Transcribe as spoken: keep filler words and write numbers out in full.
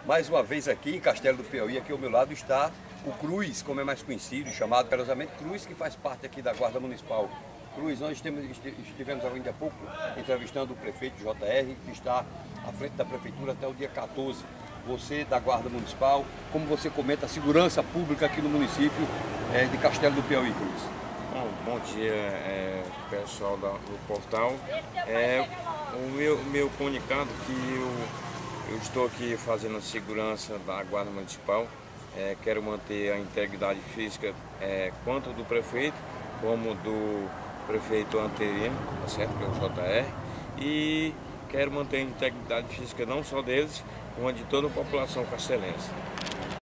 Mais uma vez aqui em Castelo do Piauí, aqui ao meu lado está o Cruz, como é mais conhecido, chamado carinhosamente Cruz, que faz parte aqui da Guarda Municipal. Cruz, nós estivemos ainda há pouco entrevistando o prefeito J R, que está à frente da prefeitura até o dia quatorze. Você da Guarda Municipal, como você comenta a segurança pública aqui no município é, de Castelo do Piauí, Cruz? Bom, bom dia, é, pessoal da, do portal. É, o meu, meu comunicado que eu, eu estou aqui fazendo a segurança da Guarda Municipal. É, quero manter a integridade física é, quanto do prefeito, como do prefeito anterior, tá certo? Que é o J R. E quero manter a integridade física não só deles, como de toda a população castelense.